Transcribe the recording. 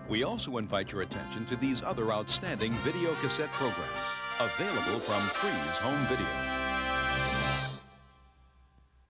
We also invite your attention to these other outstanding video cassette programs, available from Freeze Home Video.